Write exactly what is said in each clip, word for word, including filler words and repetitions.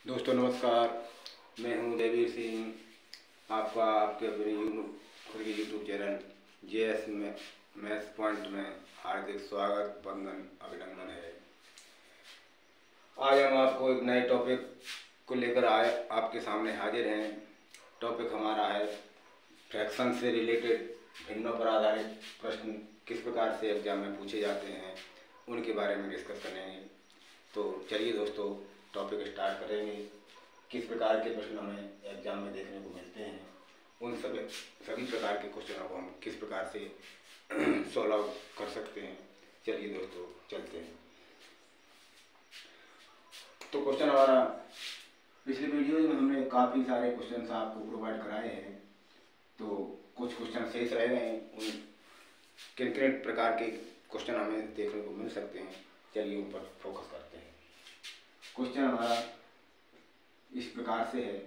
दोस्तों नमस्कार, मैं हूं देवीर सिंह। आपका आपके अपने खुद के YouTube channel J S maths point में हार्दिक स्वागत, वंदन, अभिनंदन है। आज हम आपको एक नए टॉपिक को लेकर आए आपके सामने हाजिर हैं। टॉपिक हमारा है फ्रैक्शन से रिलेटेड भिन्नों पर आधारित प्रश्न किस प्रकार से एग्जाम में पूछे जाते हैं, उनके बारे में डिस्कस करेंगे। तो चलिए दोस्तों, टॉपिक स्टार्ट करेंगे। किस प्रकार के प्रश्न हमें एग्जाम में देखने को मिलते हैं, उन सभी सभी प्रकार के क्वेश्चनों को हम किस प्रकार से सॉल्व कर सकते हैं। चलिए दोस्तों चलते हैं। तो क्वेश्चन हमारा पिछले वीडियो में हमने काफ़ी सारे क्वेश्चन आपको प्रोवाइड कराए हैं, तो कुछ क्वेश्चन शेष रह गए हैं। उन किन किन प्रकार के क्वेश्चन हमें देखने को मिल सकते हैं, चलिए उन पर फोकस करते हैं। क्वेश्चन हमारा इस प्रकार से है,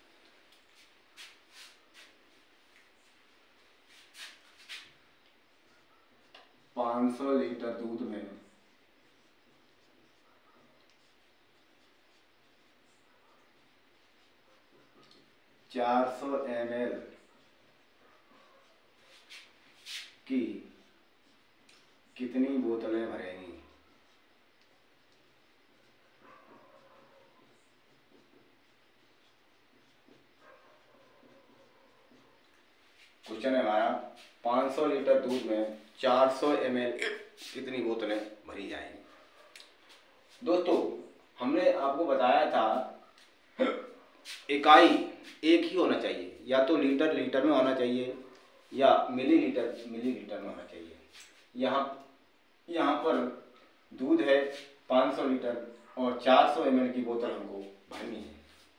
पाँच सौ लीटर दूध में चार सौ एम एल की कितनी बोतलें भरेंगी। क्वेश्चन है हमारा, पाँच सौ लीटर दूध में चार सौ एम एल कितनी बोतलें भरी जाएंगी। दोस्तों हमने आपको बताया था इकाई एक ही होना चाहिए, या तो लीटर लीटर में होना चाहिए या मिलीलीटर मिलीलीटर में होना चाहिए। यहाँ यहाँ पर दूध है पाँच सौ लीटर और चार सौ एम एल की बोतल हमको भरनी है,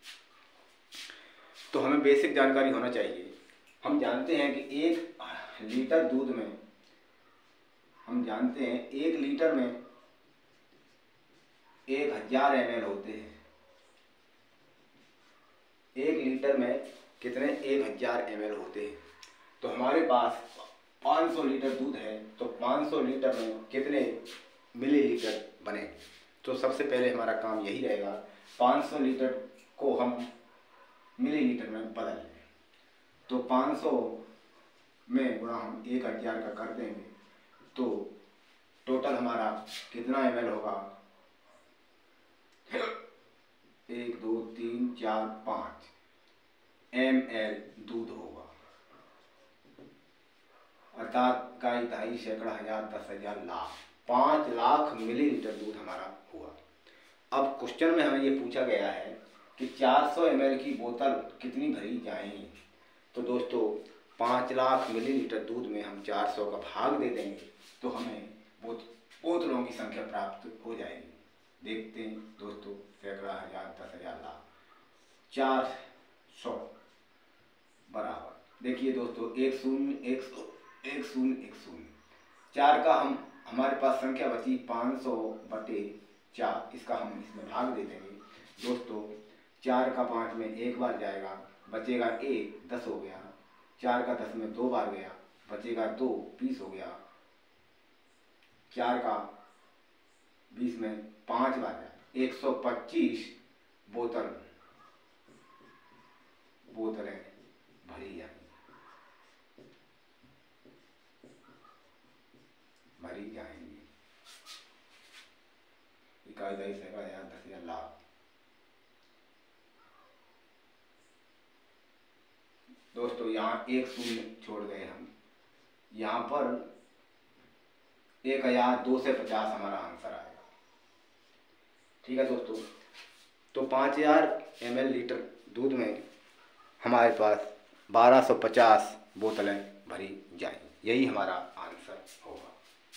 तो हमें बेसिक जानकारी होना चाहिए। हम जानते हैं कि एक लीटर दूध में हम जानते हैं एक लीटर में एक हजार एम एल होते हैं। एक लीटर में कितने एक हजार एम एल होते हैं। तो हमारे पास पाँच सौ लीटर दूध है, तो पाँच सौ लीटर में कितने मिलीलीटर बने। तो सबसे पहले हमारा काम यही रहेगा, पाँच सौ लीटर को हम मिलीलीटर में बदल लें। तो पाँच सौ में गुणा हम एक हजार का कर देंगे, तो टोटल हमारा कितना एम एल होगा, एक दो तीन चार पाँच एम एल दूध होगा। अर्थात इकाई ढाई सैकड़ा हजार दस हजार लाख पाँच लाख मिलीलीटर दूध हमारा हुआ। अब क्वेश्चन में हमें ये पूछा गया है कि चार सौ एम एल की बोतल कितनी भरी जाएंगी। तो दोस्तों पाँच लाख मिलीलीटर दूध में हम चार सौ का भाग दे देंगे, तो हमें बोतलों की संख्या प्राप्त हो जाएगी। देखते हैं दोस्तों, सैकड़ा हजार दस हजार लाख चार सौ बराबर, देखिए दोस्तों एक शून्य एक सौ एक शून्य एक शून्य, चार का हम हमारे पास संख्या बची पाँच सौ बटे चार, इसका हम इसमें भाग दे देंगे। दोस्तों चार का पाँच में एक बार जाएगा, बचेगा एक, दस हो गया। चार का दस में दो बार गया, बचेगा दो, बीस हो गया। चार का बीस में पाँच बार गया, एक सौ पच्चीस बोतल बोतलें भरी जाएंगी भरी जाएंगी इकाई ढाई सैकड़ा हजार दस हजार लाख। दोस्तों यहाँ एक शून्य छोड़ गए हम, यहाँ पर एक हजार दो सौ पचास हमारा आंसर आएगा। ठीक है दोस्तों, तो पाँच हजार एम एल लीटर दूध में हमारे पास बारह सौ पचास बोतलें भरी जाएंगी, यही हमारा आंसर होगा।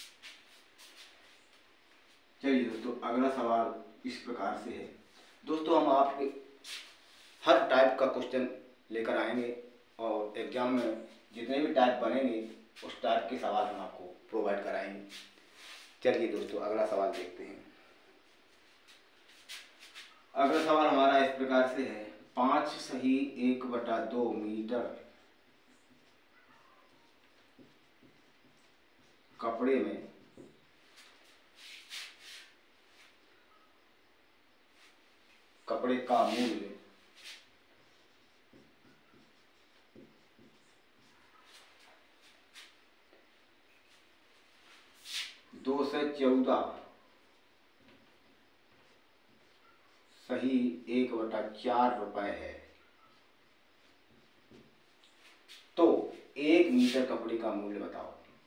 चलिए दोस्तों अगला सवाल इस प्रकार से है। दोस्तों हम आपके हर टाइप का क्वेश्चन लेकर आएंगे और एग्जाम में जितने भी टाइप बनेंगे उस टाइप के सवाल हम आपको प्रोवाइड कराएंगे। चलिए दोस्तों अगला सवाल देखते हैं। अगला सवाल हमारा इस प्रकार से है, पाँच सही एक बटा दो मीटर कपड़े में कपड़े का मूल्य दो से चौदह सही एक बटा चार रुपए है, तो एक मीटर कपड़े का मूल्य बताओ।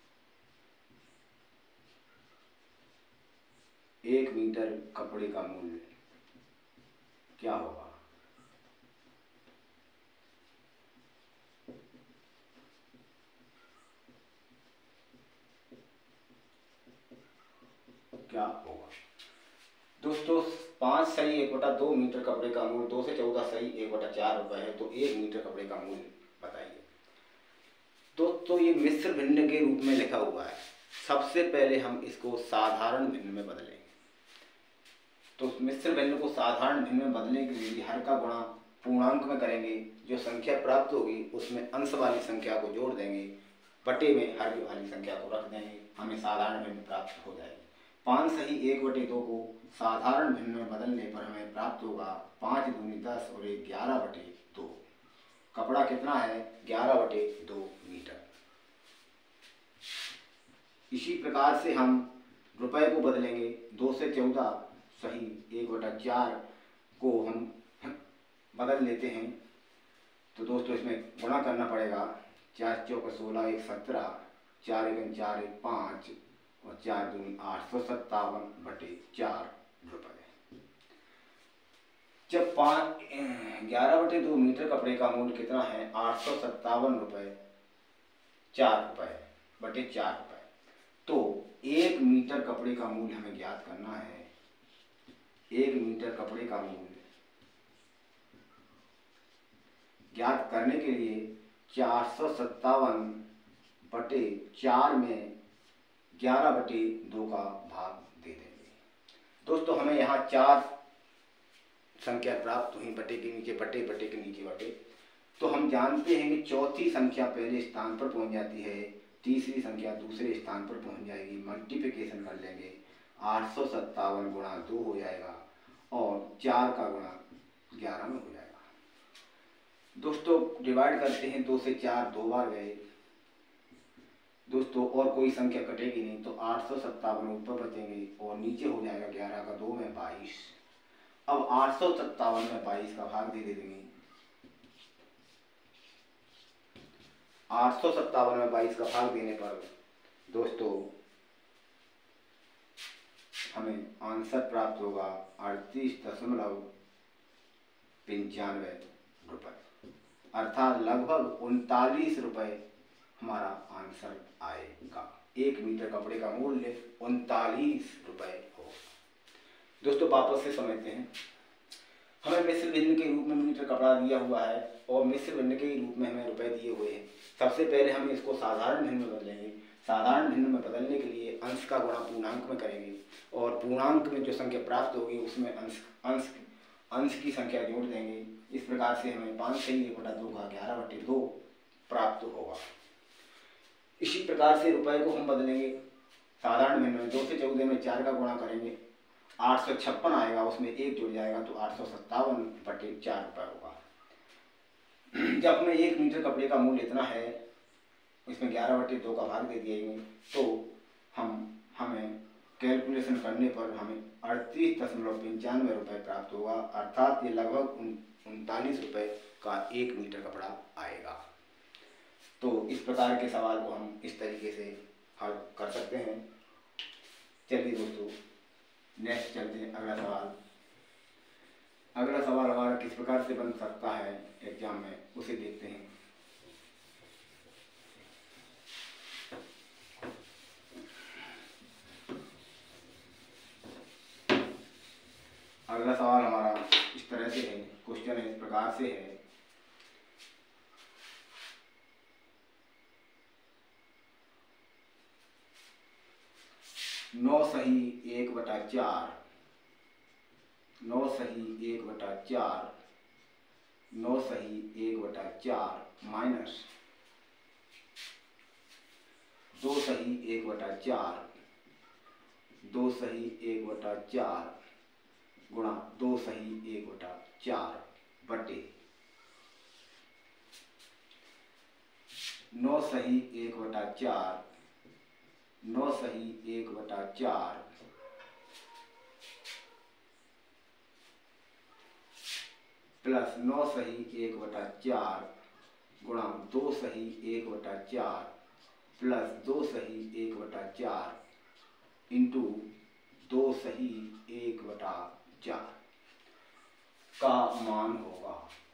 एक मीटर कपड़े का मूल्य क्या होगा? क्या होगा दोस्तों? पांच सही एक बटा दो मीटर कपड़े का मूल्य दो से चौदह सही एक बटा चार रुपए है, तो एक मीटर कपड़े का मूल्य बताइए। दोस्तों ये मिश्र भिन्न के रूप में लिखा हुआ है। सबसे पहले हम इसको साधारण भिन्न में बदलेंगे। तो मिश्र भिन्न को साधारण भिन्न में बदलने के लिए हर का गुणा पूर्णांक में करेंगे। जो संख्या प्राप्त होगी उसमें अंश वाली संख्या को जोड़ देंगे, बटे में हर वाली संख्या को रख देंगे, हमें साधारण भिन्न प्राप्त हो जाएगी। पाँच सही एक बटे दो को साधारण भिन्न में बदलने पर हमें प्राप्त होगा पाँच दूनी दस और एक ग्यारह बटे दो। कपड़ा कितना है? ग्यारह बटे दो मीटर। इसी प्रकार से हम रुपए को बदलेंगे। दो से चौदह सही एक बटा चार को हम बदल लेते हैं, तो दोस्तों इसमें गुणा करना पड़ेगा। चार चौक सोलह, एक सत्रह, चार एक चार एक पाँच और चार दूनी आठ सौ सत्तावन बटे चार रुपये। जब पाँच ग्यारह बटे दो मीटर कपड़े का मूल्य कितना है? आठ सौ सत्तावन रुपये चार रुपये बटे चार रुपये। तो एक मीटर कपड़े का मूल्य हमें ज्ञात करना है। एक मीटर कपड़े का मूल्य ज्ञात करने के लिए चार सौ सत्तावन बटे चार में ग्यारह बटे दो का भाग दे देंगे। दोस्तों हमें यहाँ चार संख्या प्राप्त हुई, बटे के नीचे बटे, बटे के नीचे बटे। तो हम जानते हैं कि चौथी संख्या पहले स्थान पर पहुंच जाती है, तीसरी संख्या दूसरे स्थान पर पहुंच जाएगी। मल्टीप्लिकेशन कर लेंगे, आठ सौ सत्तावन गुणा दो हो जाएगा और चार का गुणा ग्यारह में हो जाएगा। दोस्तों डिवाइड करते हैं, दो से चार दो बार गए दोस्तों, और कोई संख्या कटेगी नहीं, तो आठ सौ सत्तावन ऊपर बचेंगे और नीचे हो जाएगा ग्यारह का दो में बाईस। अब आठ सौ सत्तावन में बाईस का भाग दे देंगे। आठ सौ सत्तावन में बाईस का भाग देने पर दोस्तों हमें आंसर प्राप्त होगा अड़तीस दशमलव पंचानवे रुपये, अर्थात लगभग उनतालीस रुपये हमारा आंसर आएगा। एक मीटर कपड़े का मूल्य उनतालीस रुपये हो। दोस्तों वापस से समझते हैं। हमें मिश्र भिन्न के रूप में मीटर कपड़ा दिया हुआ है और मिश्र भिन्न के रूप में हमें रुपए दिए हुए हैं। सबसे पहले हम इसको साधारण भिन्न में बदलेंगे। साधारण भिन्न में बदलने के लिए अंश का गुणा पूर्णांक में करेंगे और पूर्णांक में जो संख्या प्राप्त होगी उसमें अंश अंश अंश की संख्या जोड़ देंगे। इस प्रकार से हमें पाँच सही एक बटा दो का ग्यारह बटे दो प्राप्त होगा। इसी प्रकार से रुपए को हम बदलेंगे साधारण भिन्न में। दो से चौदह में चार का गुणा करेंगे, आठ सौ छप्पन आएगा, उसमें एक जुड़ जाएगा तो आठ सौ सत्तावन बटे चार रुपये होगा। जब हमें एक मीटर कपड़े का मूल्य इतना है, इसमें ग्यारह बटे दो का भाग दे दिए तो हम हमें कैलकुलेशन करने पर हमें अड़तीस दशमलव पंचानवे रुपये प्राप्त होगा, अर्थात ये लगभग उनतालीस रुपये का एक मीटर कपड़ा आएगा। तो इस प्रकार के सवाल को हम इस तरीके से हल कर सकते हैं। चलिए दोस्तों नेक्स्ट चलते हैं। अगला सवाल अगला सवाल हमारा किस प्रकार से बन सकता है एग्जाम में, उसे देखते हैं। अगला सवाल हमारा इस तरह से है, क्वेश्चन इस प्रकार से है। नौ सही एक बटा चार, नौ सही एक बटा चार, नौ सही एक बटा चार माइनस दो सही एक बटा चार, दो सही एक बटा चार गुणा दो सही एक बटा चार बटे नौ सही एक बटा चार, नौ सही एक बटा चार प्लस नौ सही एक बटा चार गुणा दो सही एक बटा चार प्लस दो सही एक बटा चार इंटू दो सही एक बटा चार का मान होगा।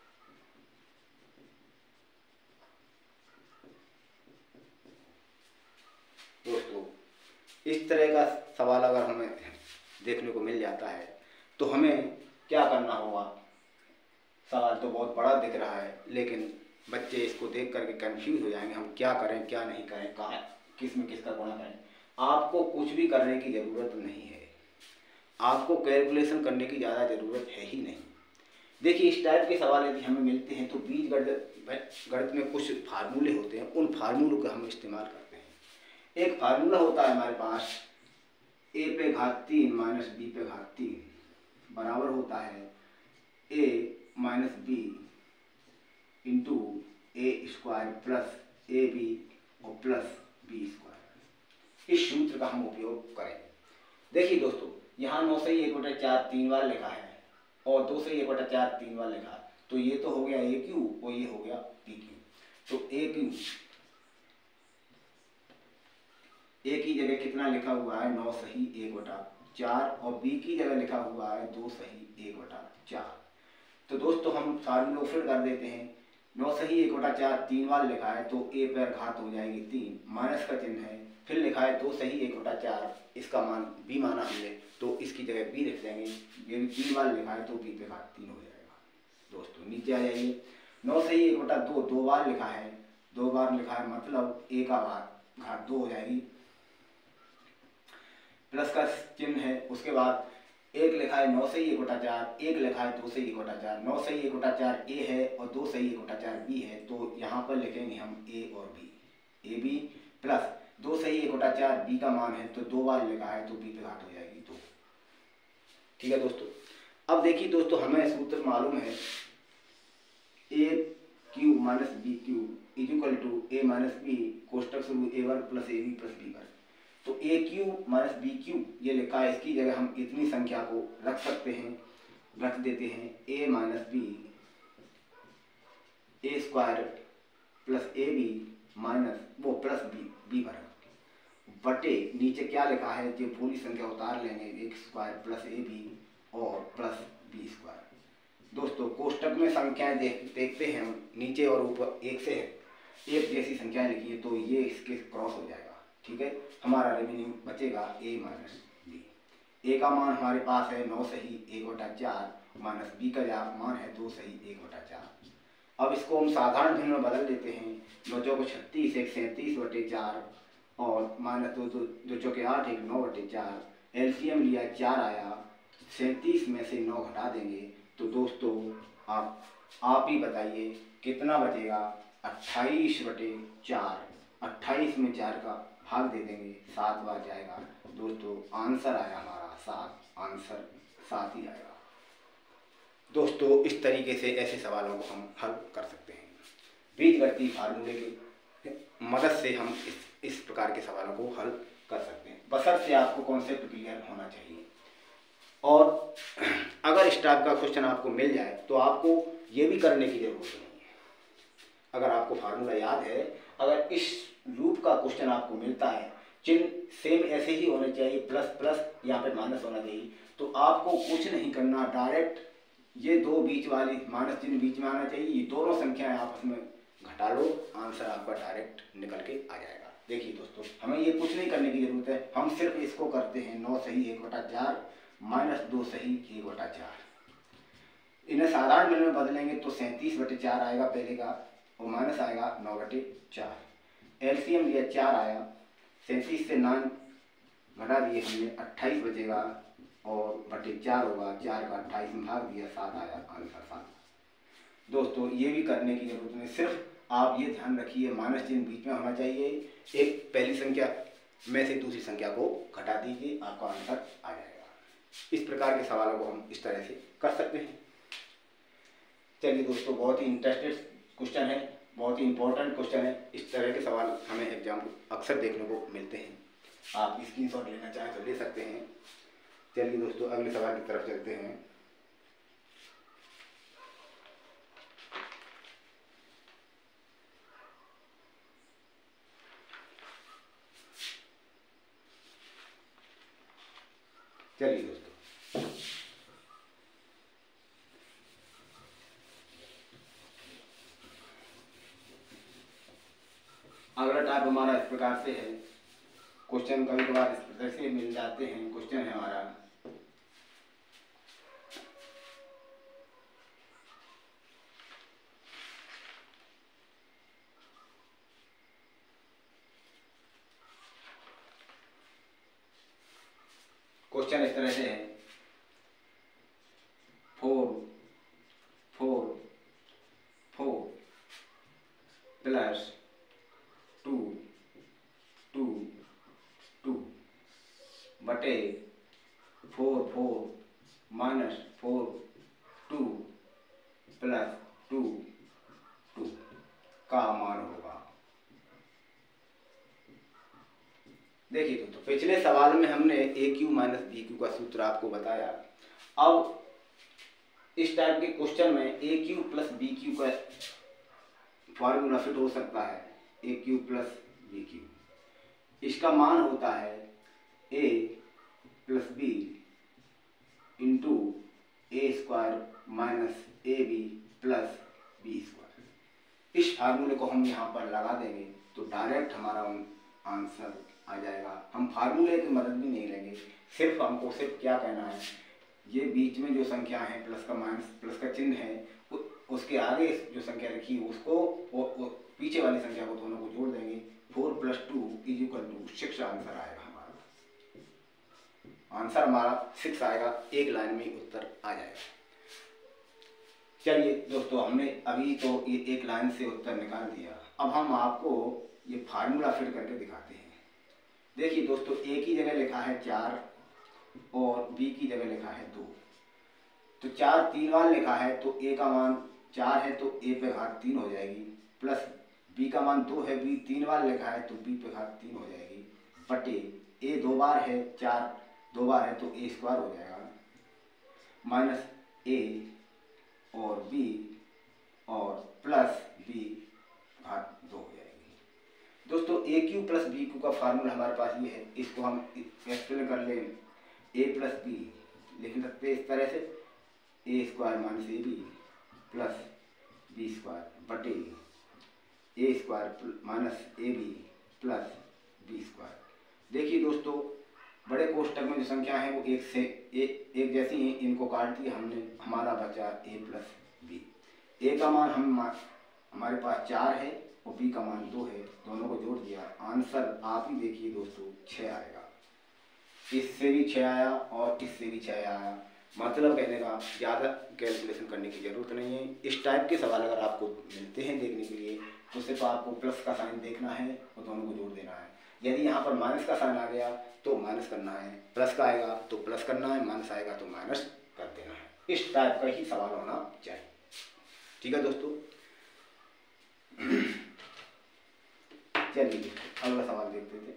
दोस्तों, इस तरह का सवाल अगर हमें देखने को मिल जाता है तो हमें क्या करना होगा। सवाल तो बहुत बड़ा दिख रहा है, लेकिन बच्चे इसको देख करके कंफ्यूज हो जाएंगे, हम क्या करें क्या नहीं करें, कहाँ किस में किसका गुणा करें। आपको कुछ भी करने की ज़रूरत नहीं है, आपको कैलकुलेशन करने की ज़्यादा ज़रूरत है ही नहीं। देखिए, इस टाइप के सवाल यदि हमें मिलते हैं तो बीज गणित गणित में कुछ फार्मूले होते हैं, उन फार्मूलों का हम इस्तेमाल करते हैं। एक फार्मूला होता है हमारे पास, ए पे घात तीन माइनस बी पे घात तीन बराबर होता है a minus b into a square plus a b और प्लस बी स्क्वायर। इस सूत्र का हम उपयोग करें। देखिए दोस्तों, यहाँ नौ सही एक बटा चार तीन बार लिखा है और दो सही एक बटा चार तीन बार लिखा है, तो ये तो हो गया ए क्यू और ये हो गया बी क्यू। तो ए क्यू ए की जगह कितना लिखा हुआ है, नौ सही एक बटा चार और बी की जगह लिखा हुआ है दो सही एक बटा चार। तो दोस्तों, हम फार्मूला फिर कर देते हैं। नौ सही एक बटा चार तीन बार लिखा है तो ए पर घात हो जाएगी तीन, माइनस का चिन्ह है, फिर लिखा है दो सही एक बटा चार, इसका मान बी माना हमने तो इसकी जगह बी लिख देंगे। ये भी तीन बार लिखा है तो बी पे घात तीन हो जाएगा। दोस्तों नीचे आ जाइए, नौ सही एक बटा दो दो बार लिखा है, दो बार लिखा है मतलब ए का घात घात दो हो जाएगी, प्लस का चिन्ह है। उसके बाद एक लिखा है नौ सही एक बटा चार, एक लिखा है दो सही एक बटा चार, नौ सही एक बटा चार ए है और दो सही एक बटा चार बी है, तो यहाँ पर लिखेंगे हम ए और बी, ए बी प्लस दो सही एक बटा चार बी का मान है तो दो बार लिखा है तो बी पे घात हो जाएगी दो। ठीक है दोस्तों, अब देखिए दोस्तों, हमें सूत्र मालूम है a cube minus b cube is equal to a minus b कोष्टक शुरू ए वर्ग plus a b plus b वर्ग। तो a cube minus b cube ये लिखा है, इसकी जगह हम इतनी संख्या को रख सकते हैं, रख देते हैं a minus b a square plus a b minus वो प्लस बी बी वर्ग बटे नीचे क्या लिखा है, जो पूरी संख्या उतार लेंगे एक स्क्वायर प्लस ए बी और प्लस बी स्क्वायर। दोस्तों कोष्टक में संख्याएं देख देखते हैं हम, नीचे और ऊपर एक से एक जैसी संख्याएं लिखी है तो ये इसके क्रॉस हो जाएगा। ठीक है, हमारा रिमेनिंग बचेगा ए माइनस बी। ए का मान हमारे पास है नौ सही एक बटा चार माइनस बी का मान है दो सही एक बटा चार। अब इसको हम साधारण भिन्न में बदल देते हैं, नौ चौको छत्तीस एक सैंतीस बटे चार और माइनस दो दो दो चौके आठ एक नौ बटे चार, एलसीएम लिया चार आया, सैंतीस में से नौ घटा देंगे तो दोस्तों आप आप ही बताइए कितना बचेगा, अट्ठाईस बटे चार, अट्ठाईस में चार का भाग दे देंगे, सात बार जाएगा। दोस्तों आंसर आया हमारा सात, आंसर सात ही आएगा। दोस्तों इस तरीके से ऐसे सवालों को हम हल कर सकते हैं। बीजगणितीय फार्मूले की मदद से हम इस इस प्रकार के सवालों को हल कर सकते हैं, बशर्ते आपको कॉन्सेप्ट क्लियर होना चाहिए। और अगर इस टाइप का क्वेश्चन आपको मिल जाए तो आपको ये भी करने की जरूरत नहीं है। अगर आपको फार्मूला याद है, अगर इस रूप का क्वेश्चन आपको मिलता है, चिन्ह सेम ऐसे ही होने चाहिए, प्लस प्लस यहाँ पे माइनस होना चाहिए, तो आपको कुछ नहीं करना, डायरेक्ट ये दो बीच वाली माइनस चिन्ह बीच में आना चाहिए, ये दोनों संख्याएं आपस में घटा लो, आंसर आपका डायरेक्ट निकल के आ जाएगा। देखिए दोस्तों, हमें ये कुछ नहीं करने की जरूरत है, हम सिर्फ इसको करते हैं नौ सही एक बटा चार माइनस दो सही एक बटा चार। इन्हें साधारण भिन्न में बदलेंगे तो सैंतीस बटे चार आएगा पहले का और माइनस आएगा नौ बटे चार, एलसीएम लिया चार आया, सैंतीस से नाइन घटा दिए हमने, अट्ठाईस बचेगा और बटे चार होगा, चार का अट्ठाईस में भाग दिया, सात आया, आंसर सात। दोस्तों ये भी करने की जरूरत नहीं, सिर्फ आप ये ध्यान रखिए माइनस चिन्ह बीच में होना चाहिए, एक पहली संख्या में से दूसरी संख्या को घटा दीजिए, आपका आंसर आ जाएगा। इस प्रकार के सवालों को हम इस तरह से कर सकते हैं। चलिए दोस्तों, बहुत ही इंटरेस्टेड क्वेश्चन है, बहुत ही इंपॉर्टेंट क्वेश्चन है। इस तरह के सवाल हमें एग्जाम को अक्सर देखने को मिलते हैं। आप स्क्रीनशॉट लेना चाहें तो ले सकते हैं। चलिए दोस्तों, अगले सवाल की तरफ चलते हैं। चलिए दोस्तों, अगला टाइप हमारा इस प्रकार से है। क्वेश्चन कभी कभार इस प्रकार से मिल जाते हैं। क्वेश्चन है हमारा, क्वेश्चन इस तरह से है, four four four plus two two two बटे four four minus four two plus two two का मान होगा। देखिए दोस्तों, पिछले सवाल में हमने a cube minus b cube का सूत्र आपको बताया। अब इस टाइप के क्वेश्चन में a cube plus b cube का फॉर्मूला फिट हो सकता है। A cube plus b cube, इसका मान होता है a plus b into a square minus a b plus b square. इस फार्मूले को हम यहाँ पर लगा देंगे तो डायरेक्ट हमारा आंसर आ जाएगा। हम फार्मूले की मदद भी नहीं लेंगे, सिर्फ हमको सिर्फ क्या कहना है, ये बीच में जो संख्या है प्लस का माइनस प्लस का चिन्ह है, उसके आगे जो संख्या रखी है उसको वो, वो पीछे वाली संख्या को दोनों को जोड़ देंगे। Four plus two is equal to six answer आएगा हमारा। आंसर हमारा सिक्स आएगा, एक लाइन में उत्तर आ जाएगा। चलिए दोस्तों, हमने अभी तो ये एक लाइन से उत्तर निकाल दिया। अब हम आपको ये फार्मूला फिट करके दिखाते हैं। देखिए दोस्तों, ए की जगह लिखा है चार और बी की जगह लिखा है दो। तो चार तीन बार लिखा है तो ए का मान चार है तो ए पे घात तीन हो जाएगी, प्लस बी का मान दो है, बी तीन बार लिखा है तो बी पे घात तीन हो जाएगी, बटे ए दो बार है, चार दो बार है तो ए स्क्वायर हो जाएगा, माइनस ए और बी और प्लस बी घात दो हो जाएगी। दोस्तों, a cube plus b cube का फार्मूला हमारे पास ये है। इसको हम एक्सप्लेन कर लें। ए प्लस बी लिख सकते हैं इस तरह से, a square minus a b plus b square बटे a square minus a b plus b square. देखिए दोस्तों, बड़े कोष्टक में जो संख्या है वो एक से एक एक जैसी हैं, इनको काट दिया हमने, हमारा बचा ए प्लस बी। ए का मान हम हमारे पास चार है और बी का मान दो है, दोनों को जोड़ दिया, आंसर आप ही देखिए दोस्तों छः आएगा। इससे भी छः आया और इससे भी छः आया। मतलब कहने का ज़्यादा कैलकुलेशन करने की ज़रूरत नहीं है। इस टाइप के सवाल अगर आपको मिलते हैं देखने के लिए तो सिर्फ आपको प्लस का साइन देखना है और दोनों को जोड़ देना है। यदि यहाँ पर माइनस का साइन आ गया तो माइनस करना है, प्लस का आएगा तो प्लस करना है, माइनस आएगा तो माइनस कर देना है। इस टाइप का ही सवाल होना चाहिए। ठीक है दोस्तों, चलिए अगला सवाल देखते थे।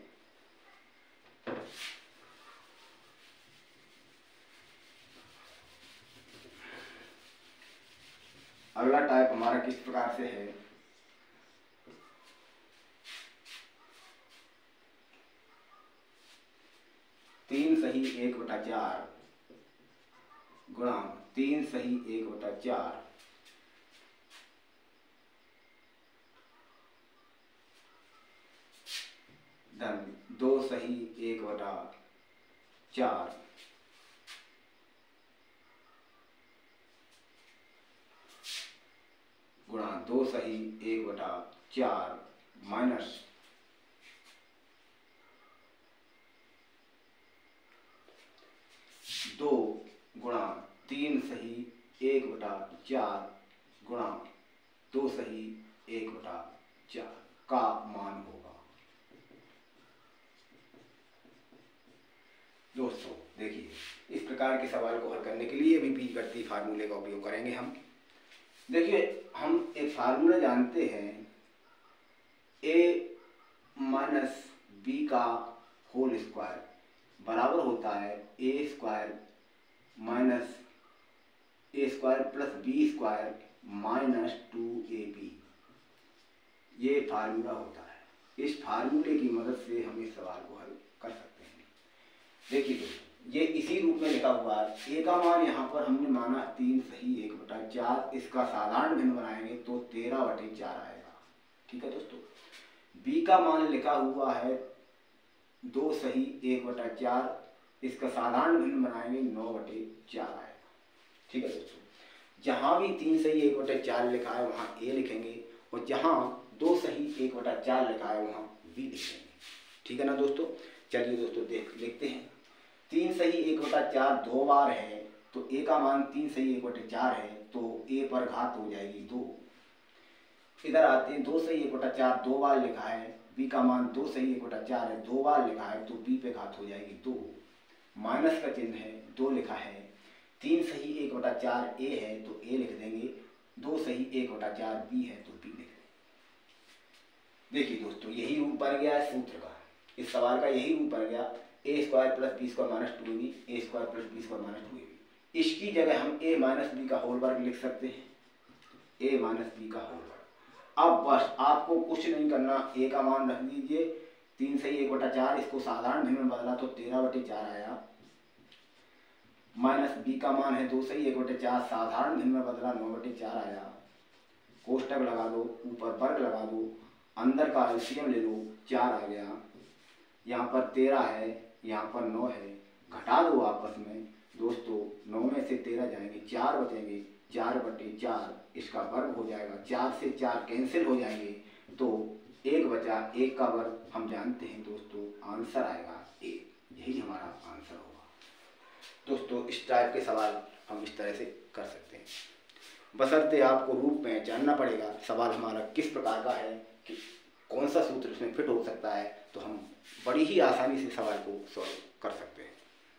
अगला टाइप हमारा किस प्रकार से है, तीन सही एक बटा चार गुणा तीन सही एक बटा चार धन दो सही एक बटा चार गुणा दो सही एक बटा चार माइनस दो गुणा तीन सही एक बटा चार गुणा दो सही एक बटा चार का मान होगा। दोस्तों देखिए, इस प्रकार के सवाल को हल करने के लिए भी बीजगणितीय फार्मूले का उपयोग करेंगे हम। देखिए, हम एक फार्मूला जानते हैं, ए माइनस बी का होल स्क्वायर बराबर होता है a square minus a square plus b square minus two a b. ये फार्मूला होता है। इस फार्मूले की मदद से हम इस सवाल को हल कर सकते हैं। देखिए दोस्तों, ये इसी रूप में लिखा हुआ है। ए का मान यहाँ पर हमने माना तीन सही एक बटा चार, इसका साधारण भिन्न बनाएंगे तो तेरह बटे चार आएगा। ठीक है दोस्तों। बी का मान लिखा हुआ है दो सही एक बटा चार, इसका साधारण भिन्न बनाएंगे नौ बटे चार आएगा। ठीक है दोस्तों। जहाँ भी तीन सही एक बटे चार लिखा है वहाँ ए लिखेंगे, और जहाँ दो सही एक बटा चार लिखा है वहाँ बी लिखेंगे। ठीक है ना दोस्तों। चलिए दोस्तों देख लिखते हैं। तीन सही एक बटा चार दो बार है, तो ए का मान तीन सही एक बटे चार है, तो ए पर घात हो जाएगी दो। इधर आते हैं, दो सही एक बटा चार दो बार लिखा है, बी का मान दो सही एक बटा चार है, दो बार लिखा है, तो बी पे घात हो जाएगी दो। माइनस का चिन्ह है, दो लिखा है, तीन सही एक बटा चार ए है तो ए लिख देंगे, दो सही एक बटा चार बी है तो बी लिख देंगे। देखिए दोस्तों, यही रूप बन गया है सूत्र का। इस सवाल का यही रूप बन गया, a square plus b square minus two a b, a square plus b square minus two a b. इसकी जगह हम ए माइनस बी का होल वर्ग लिख सकते हैं, ए माइनस बी का होल वर्ग। अब बस आपको कुछ नहीं करना, ए का मान रख दीजिए तीन सही एक बटा चार, इसको साधारण भिन्न में बदला तो तेरह बटे चार आया, माइनस बी का मान है दो सही एक बटे चार, साधारण भिन्न में बदला नौ बटे चार आया। कोष्टक लगा दो, ऊपर वर्ग लगा दो, अंदर का एलसीएम ले लो, चार आ गया। यहाँ पर तेरह है, यहाँ पर नौ है, घटा दो आपस में दोस्तों, नौ में से तेरह जाएंगे, चार बचेंगे, चार बटे चार, इसका वर्ग हो जाएगा, चार से चार कैंसिल हो जाएंगे तो एक बचा, एक का वर्ग हम जानते हैं दोस्तों, आंसर आएगा एक। यही हमारा आंसर होगा दोस्तों। इस टाइप के सवाल हम इस तरह से कर सकते हैं, बशर्ते आपको रूप में जानना पड़ेगा सवाल हमारा किस प्रकार का है, कि कौन सा सूत्र इसमें फिट हो सकता है, तो हम बड़ी ही आसानी से सवाल को सॉल्व कर सकते हैं।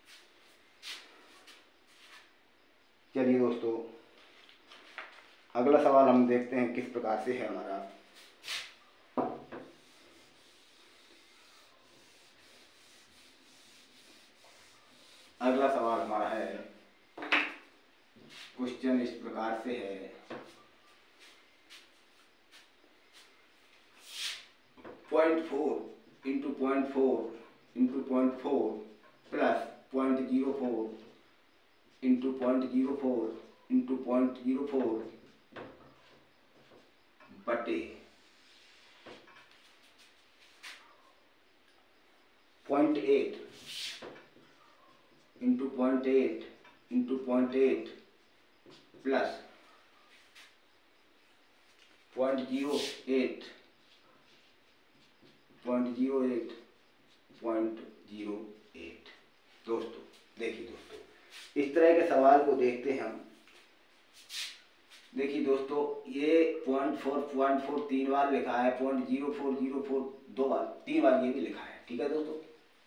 चलिए दोस्तों, अगला सवाल हम देखते हैं किस प्रकार से है हमारा। अगला सवाल हमारा है, क्वेश्चन इस प्रकार से है, point four into point four into point four plus point zero four into point zero four into point zero four बटे point eight into point eight into point eight plus point zero eight point zero eight point zero eight. दोस्तों देखिए दोस्तों, इस तरह के सवाल को देखते हैं हम। देखिए दोस्तों, ये पॉइंट फोर पॉइंट फोर तीन बार लिखा है, point zero four zero four दो बार, तीन बार ये भी लिखा है। ठीक है दोस्तों।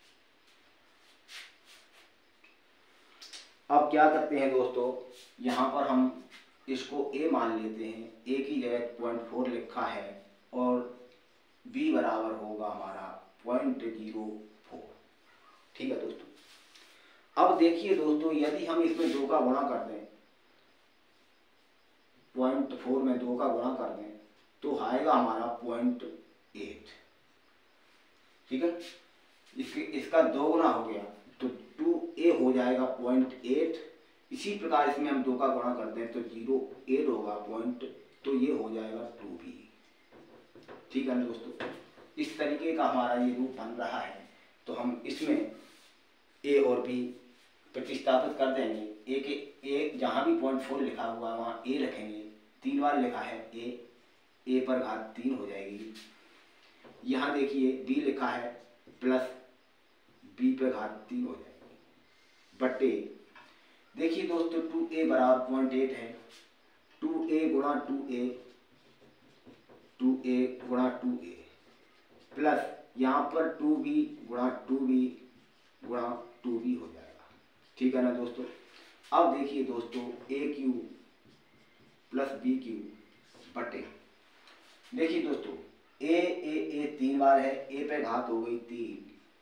अब क्या करते हैं दोस्तों, यहाँ पर हम इसको ए मान लेते हैं, ए की जगह पॉइंट फोर लिखा है और बी बराबर होगा हमारा पॉइंट जीरो फोर। ठीक है दोस्तों। अब देखिए दोस्तों, यदि हम इसमें दो का गुणा कर दें, पॉइंट फोर में दो का गुणा कर दें तो आएगा हमारा पॉइंट एट। ठीक है। इसके इसका दो गुना हो गया तो टू ए हो जाएगा पॉइंट एट। इसी प्रकार इसमें हम दो का गुणा करते हैं तो जीरो एट होगा पॉइंट, तो ये हो जाएगा टू बी। ठीक है ना दोस्तों। इस तरीके का हमारा ये रूप बन रहा है, तो हम इसमें ए और बी प्रतिस्थापित कर देंगे। ए के ए जहाँ भी पॉइंट फोर लिखा हुआ है वहाँ ए रखेंगे, तीन बार लिखा है ए, ए पर घात तीन हो जाएगी। यहाँ देखिए बी लिखा है प्लस बी पे घात तीन हो जाएगी बटे, देखिए दोस्तों टू ए बराबर पॉइंट एट है, टू ए गुणा टू ए, टू ए गुणा टू ए प्लस यहाँ पर टू बी गुणा टू बी गुणा टू बी हो जाएगा। ठीक है ना दोस्तों। अब देखिए दोस्तों, a cube plus b cube बटे, देखिए दोस्तों ए ए ए तीन बार है, ए पे घात हो गई तीन,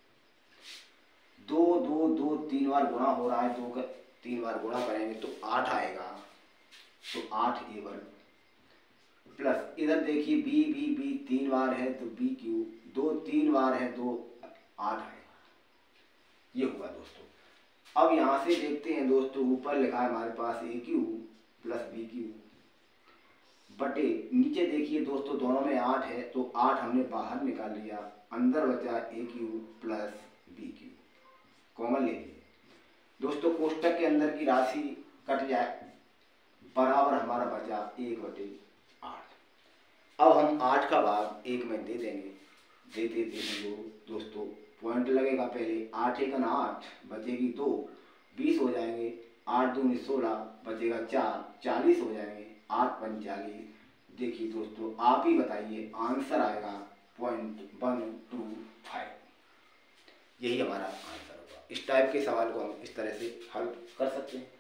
दो दो दो तीन बार गुणा हो रहा है, दो का तीन बार गुणा करेंगे तो आठ आएगा, तो आठ ए वर्ग प्लस इधर देखिए बी बी बी तीन बार है तो बी क्यू, दो तीन बार है, दो आठ आएगा, ये हुआ दोस्तों। अब यहाँ से देखते हैं दोस्तों, ऊपर लिखा है हमारे पास a cube plus b cube बटे, नीचे देखिए दोस्तों दोनों में आठ है तो आठ हमने बाहर निकाल लिया, अंदर बचा a cube plus b cube, common ले लिए दोस्तों। कोष्टक के अंदर की राशि कट जाए, बराबर हमारा बचा एक बटे आठ। अब हम आठ का भाग एक में दे देंगे, देते देंगे दोस्तों, पॉइंट लगेगा पहले, आठ एक ना आठ, बचेगी दो, बीस हो जाएंगे, आठ दूनी सोलह, बचेगा चार, चालीस हो जाएंगे, आठ पंचालीस। देखिए दोस्तों आप ही बताइए, आंसर आएगा पॉइंट वन टू फाइव, यही हमारा आंसर होगा। इस टाइप के सवाल को हम इस तरह से हल कर सकते हैं।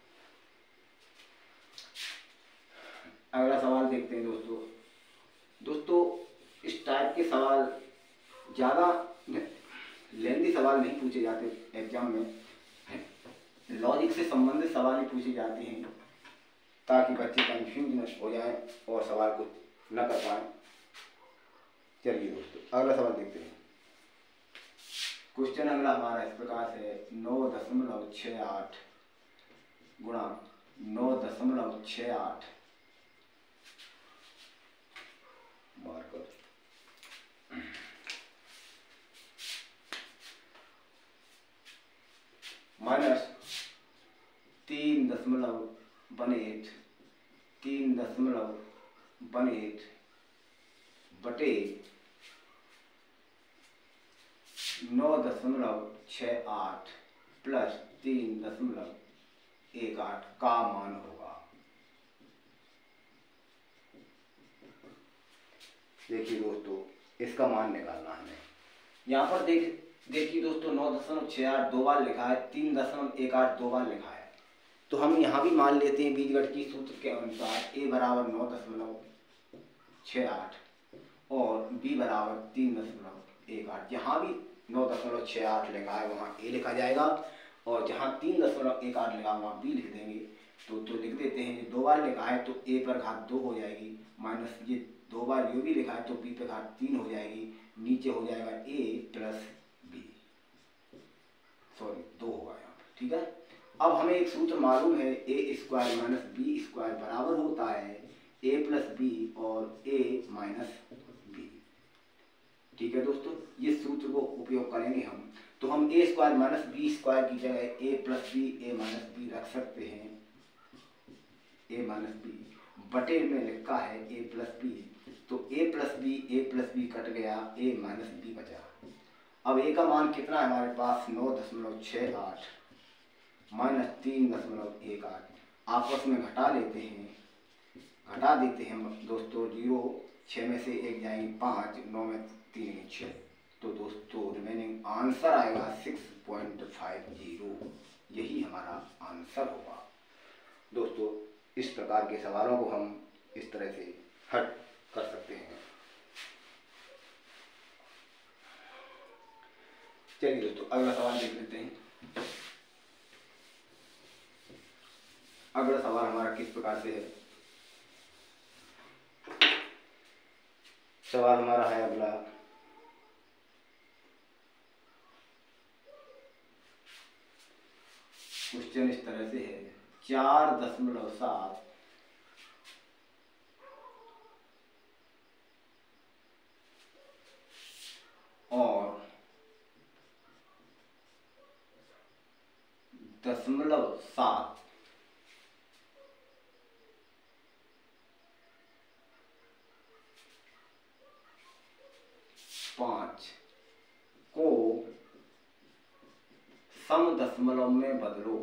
अगला सवाल देखते हैं दोस्तों। दोस्तों इस टाइप के सवाल ज़्यादा लेंदी सवाल नहीं पूछे जाते एग्जाम में, लॉजिक से संबंधित सवाल ही पूछे जाते हैं, ताकि बच्चे कंफ्यूज न हो जाए और सवाल को न कर पाए। चलिए दोस्तों अगला सवाल देखते हैं। क्वेश्चन अगला हमारा इस प्रकार से है, नौ दशमलव छः आठ गुणा नौ दशमलव छः आठ मार्कर माइनस तीन दशमलव वन एट तीन दशमलव वन एट बटे नौ दशमलव छः आठ प्लस तीन दशमलव एक आठ का मान होगा। देखिए दोस्तों इसका मान निकालना है हमें। यहाँ पर देख देखिए दोस्तों नौ दशमलव छः आठ दो बार लिखा है, तीन दशमलव एक आठ दो बार लिखा है, तो हम यहाँ भी मान लेते हैं बीजगणितीय सूत्र के अनुसार ए बराबर नौ दशमलव छः आठ और बी बराबर तीन दशमलव एक आठ। जहाँ भी नौ दशमलव छः आठ लिखा है वहाँ ए लिखा जाएगा, और जहाँ तीन दशमलव एक आठ लिखा वहाँ बी लिख देंगे। तो तो लिख देते हैं, ये दो बार लिखा है तो ए पर घात दो हो जाएगी, माइनस ये दो बार यू भी लिखा है तो बी पर घात तीन हो जाएगी, नीचे हो जाएगा ए प्लस बी, सॉरी दो होगा यहाँ पर। ठीक है, अब हमें एक सूत्र मालूम है, a square minus b square बराबर होता है ए प्लस बी और ए माइनस बी। ठीक है दोस्तों, ये सूत्र को उपयोग करेंगे हम, तो हम a square minus b square की जगह a plus b a minus b रख सकते हैं। ए माइनस बी बटे में लिखा है ए प्लस बी, तो a plus b a plus b cut गया, ए माइनस बी बचा। अब ए का मान कितना है हमारे पास, नौ दशमलव छः आठ माइनस तीन दशमलव एक आठ, आपस में घटा लेते हैं, घटा देते हैं दोस्तों, जीरो छः में से एक जाएंगे पाँच, नौ में तीन छः, तो दोस्तों रिमेनिंग आंसर आएगा सिक्स पॉइंट फाइव जीरो, यही हमारा आंसर होगा। दोस्तों इस प्रकार के सवालों को हम इस तरह से हल कर सकते हैं। चलिए दोस्तों अगला सवाल देख लेते हैं। अगला सवाल हमारा किस प्रकार से है, सवाल हमारा है अगला, क्वेश्चन इस तरह से है, चार दशमलव सात और दशमलव सात पाँच को सम दशमलव में बदलो।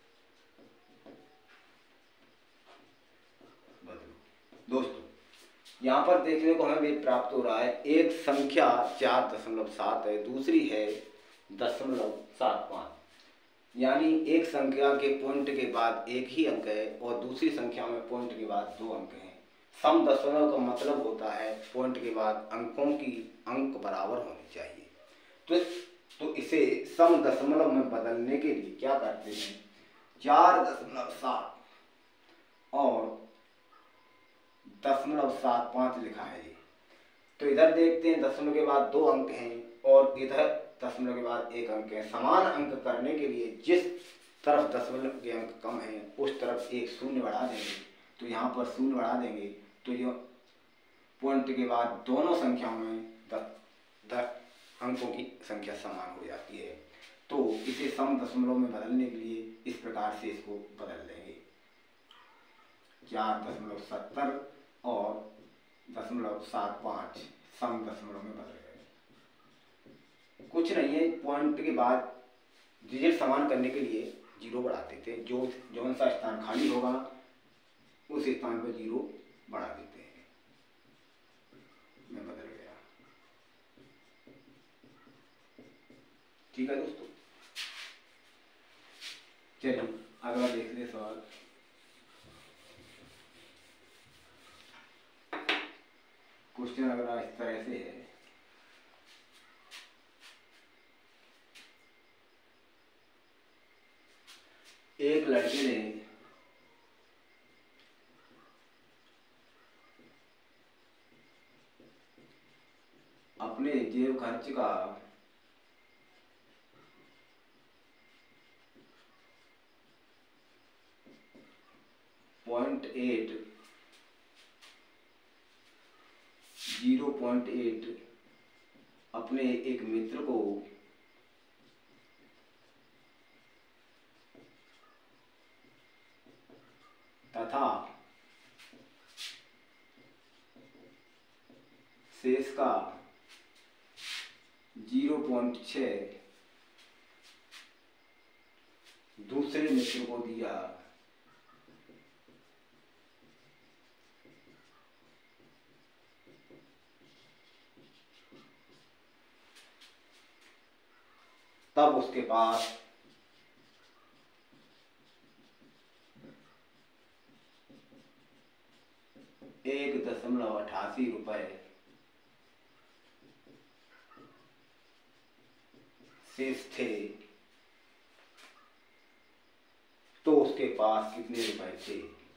बदलो दोस्तों यहाँ पर देखने को हमें भी प्राप्त हो रहा है, एक संख्या चार दशमलव सात है, दूसरी है दशमलव सात पाँच। यानी एक संख्या के पॉइंट के बाद एक ही अंक है और दूसरी संख्या में पॉइंट के बाद दो अंक हैं। सम दशमलव का मतलब होता है पॉइंट के बाद अंकों की अंक बराबर होनी चाहिए। तो तो इसे सम दशमलव में बदलने के लिए क्या करते हैं, चार दशमलव सात और दशमलव सात पाँच लिखा है ये। तो इधर देखते हैं दशमलव के बाद दो अंक हैं और इधर दशमलव के बाद एक अंक है। समान अंक करने के लिए जिस तरफ दशमलव के अंक कम हैं उस तरफ एक शून्य बढ़ा देंगे। तो यहाँ पर शून्य बढ़ा देंगे तो ये पॉइंट के बाद दोनों संख्याओं में दस दस अंकों की संख्या समान हो जाती है। तो इसे सम दशमलव में बदलने के लिए इस प्रकार से इसको बदल देंगे, चार दशमलव सत्तर और दशमलव सात पाँच सम दशमलव में बदल गए। कुछ नहीं है, पॉइंट के बाद डिजिट समान करने के लिए जीरो बढ़ा देते हैं। जो जौन सा स्थान खाली होगा उस स्थान पर जीरो बढ़ा देते हैं। मैं बदल गया। ठीक है दोस्तों, चलिए अगला देखते हैं सवाल। क्वेश्चन अगला इस तरह से है, एक लड़के ने अपने जेब खर्च का point eight zero point eight अपने एक मित्र को तथा शेष का जीरो पॉइंट छः दूसरे मित्र को दिया, तब उसके पास एक दशमलव अठासी रुपए शेष थे। तो उसके पास कितने रुपए थे?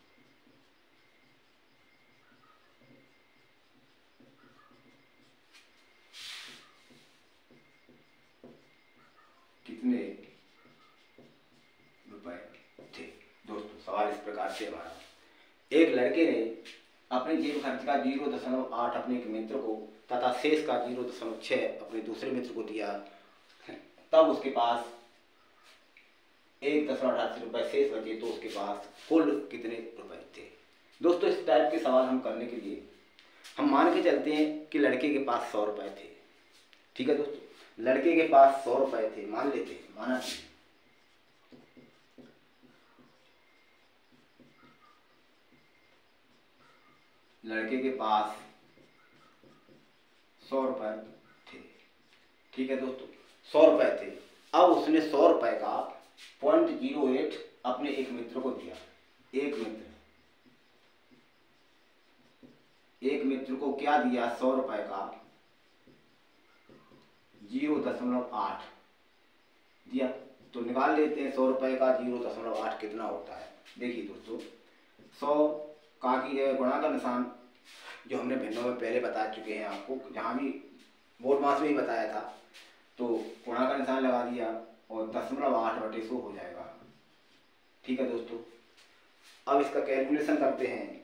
कितने रुपए थे? दोस्तों सवाल इस प्रकार से हमारा, एक लड़के ने अपने जेब खर्च का जीरो दशमलव आठ अपने एक मित्र को तथा शेष का जीरो दशमलव छः अपने दूसरे मित्र को दिया, तब उसके पास एक दशमलव अठासी रुपये शेष बचे। तो उसके पास कुल कितने रुपए थे? दोस्तों इस टाइप के सवाल हम करने के लिए हम मान के चलते हैं कि लड़के के पास सौ रुपये थे। ठीक है दोस्तों, लड़के के पास सौ रुपये थे, मान लेते हैं, माना नहीं। लड़के के पास सौ रुपये थे। ठीक है दोस्तों, सौ रुपये थे। अब उसने सौ रुपये का पॉइंट जीरो एट अपने एक मित्र को दिया। एक मित्र एक मित्र को क्या दिया? सौ रुपये का जीरो दशमलव आठ दिया। तो निकाल लेते हैं सौ रुपये का जीरो दशमलव आठ कितना होता है। देखिए दोस्तों, सौ का की जगह गुणा का निशान जो हमने भिन्नों में पहले बता चुके हैं आपको, जहाँ भी बोर्ड मास में ही बताया था। तो गुणा का निशान लगा दिया और दशमलव आठ बटे सौ हो जाएगा। ठीक है दोस्तों, अब इसका कैलकुलेशन करते हैं।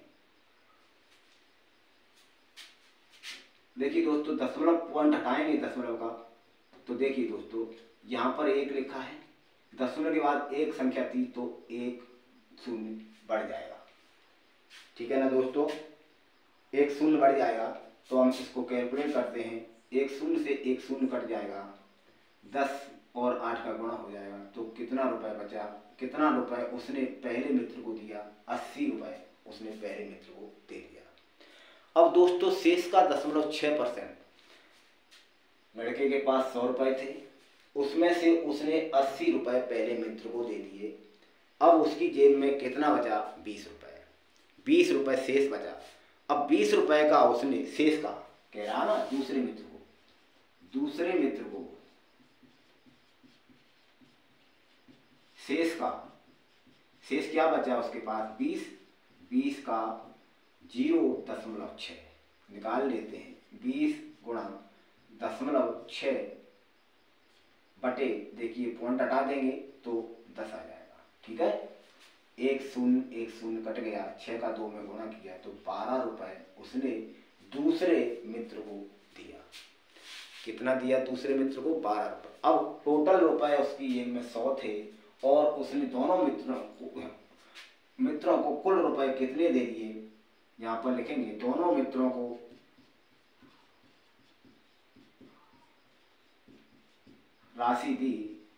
देखिए दोस्तों, दशमलव पॉइंट हटाएंगे दशमलव का, तो देखिए दोस्तों यहाँ पर एक लिखा है, दशमलव के बाद एक संख्या थी तो एक शून्य बढ़ जाएगा। ठीक है ना दोस्तों, एक शून्य बढ़ जाएगा। तो हम इसको कैलकुलेट करते हैं, एक शून्य से एक शून्य कट जाएगा, दस और आठ का गुणा हो जाएगा। तो कितना रुपए बचा? कितना रुपए उसने पहले मित्र को दिया? अस्सी रुपए उसने पहले मित्र को दे दिया। अब दोस्तों शेष का दशमलव छः परसेंट, लड़के के पास सौ रुपये थे, उसमें से उसने अस्सी रुपये पहले मित्र को दे दिए। अब उसकी जेब में कितना बचा? बीस रुपये। बीस रुपये शेष बचा। अब बीस रुपये का उसने शेष का कह रहा ना दूसरे मित्र को, दूसरे मित्र को शेष का, शेष क्या बचा उसके पास? बीस। बीस का जीरो दशमलव छः निकाल लेते हैं। बीस गुणा दशमलव छः बटे, देखिए पॉइंट हटा देंगे तो दस आ जाएगा। ठीक है, एक शून्य एक शून्य कट गया, छः का दो में गुणा किया तो बारह रुपये उसने दूसरे मित्र को दिया। कितना दिया दूसरे मित्र को? बारह रुपये। अब टोटल रुपए उसकी जेब में सौ थे और उसने दोनों मित्रों को मित्रों को कुल रुपए कितने दे दिए? यहाँ पर लिखेंगे दोनों मित्रों को राशि दी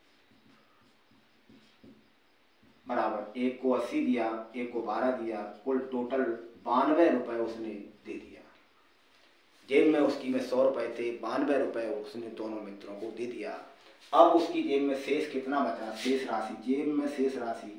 बराबर, एक को अस्सी दिया, एक को बारह दिया, कुल टोटल बानवे रुपए उसने दे दिया। जेब में उसकी में सौ रुपए थे, बानवे रुपए उसने दोनों मित्रों को दे दिया। अब उसकी जेब में शेष कितना बचा? शेष राशि, जेब में शेष राशि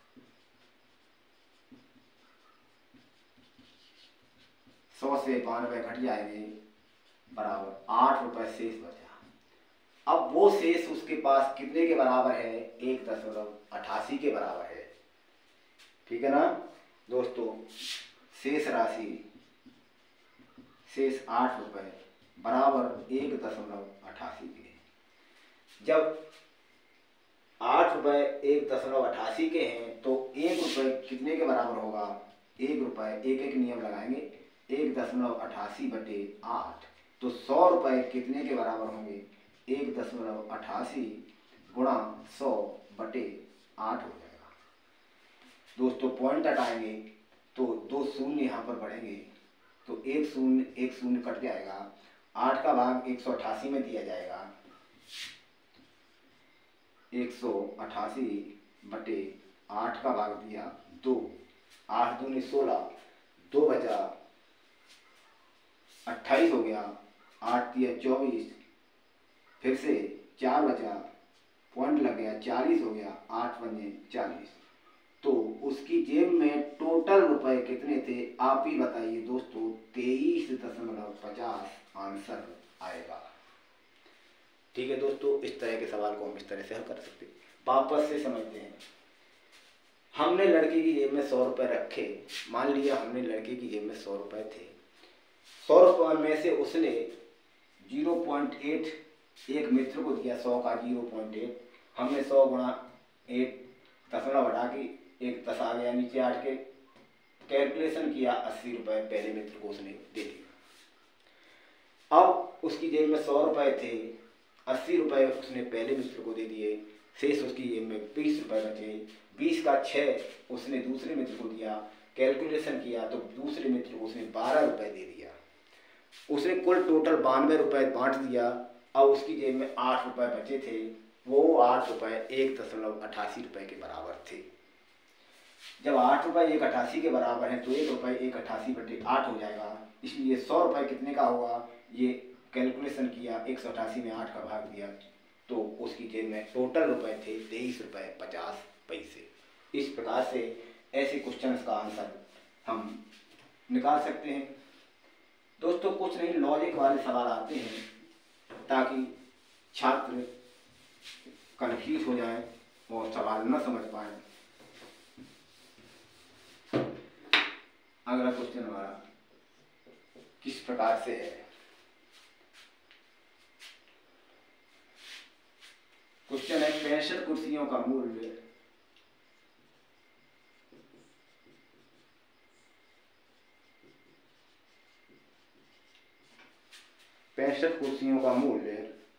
सौ से बानवे घट जाएंगे बराबर आठ रुपए शेष बचा। अब वो शेष उसके पास कितने के बराबर है? एक दशमलव अठासी के बराबर है। ठीक है ना दोस्तों, शेष राशि शेष आठ रुपए बराबर एक दशमलव अठासी के। जब आठ रुपए एक दशमलव अठासी के हैं तो एक रुपए कितने के बराबर होगा? एक रुपए, एक एक नियम लगाएंगे, एक दशमलव अठासी बटे आठ, तो सौ रुपए कितने के बराबर होंगे? एक दशमलव अठासी गुणा सौ बटे आठ हो जाएगा। दोस्तों पॉइंट हटाएंगे तो दो शून्य यहाँ पर बढ़ेंगे तो एक शून्य एक शून्य कट जाएगा। आठ का भाग एक सौ अठासी में दिया जाएगा, एक सौ अठासी बटे आठ का भाग दिया दो, आठ दूनी सोलह, दो बचा अट्ठाईस हो गया, आठ दिया चौबीस, फिर से चार बचा, पॉइंट लग गया, चालीस हो गया, आठ बने चालीस। तो उसकी जेब में टोटल रुपए कितने थे आप ही बताइए दोस्तों? तेईस दशमलव पचास आंसर आएगा। ठीक है दोस्तों, इस तरह के सवाल को हम इस तरह से हल कर सकते हैं। वापस से समझते हैं। हमने लड़के की जेब में सौ रुपए रखे, मान लिया हमने लड़के की जेब में सौ रुपए थे, सौ रुपये में से उसने जीरो पॉइंट एट एक मित्र को दिया, सौ का जीरो पॉइंट एट, हमने सौ गुणा एक दशमलव हटा के एक दस आ गया नीचे आठ के, कैलकुलेशन किया, अस्सी रुपये पहले मित्र को उसने दे दिया। अब उसकी जेब में सौ रुपये थे, अस्सी रुपये उसने पहले मित्र को दे दिए, शेष उसकी जेब में बीस रुपये बचे। बीस का छः उसने दूसरे मित्र को दिया, कैलकुलेशन किया तो दूसरे मित्र को उसने बारह रुपये दे दिया। उसने कुल टोटल बानवे रुपये बांट दिया। अब उसकी जेब में आठ रुपये बचे थे, वो आठ रुपये एक दशमलव अठासी रुपये के बराबर थे। जब आठ रुपये एक अठासी के बराबर है तो एक रुपये एक अठासी बटे आठ हो जाएगा, इसलिए सौ रुपये कितने का होगा? ये कैलकुलेशन किया, एक सौ अठासी में आठ का भाग दिया तो उसकी जेब में टोटल रुपए थे तेईस रुपये पचास पैसे। इस प्रकार से ऐसे क्वेश्चन का आंसर हम निकाल सकते हैं। दोस्तों कुछ नहीं, लॉजिक वाले सवाल आते हैं ताकि छात्र कन्फ्यूज हो जाए और सवाल न समझ पाए। अगला क्वेश्चन हमारा किस प्रकार से है? क्वेश्चन है पैंसठ कुर्सियों का मूल्य पैंसठ कुर्सियों का मूल्य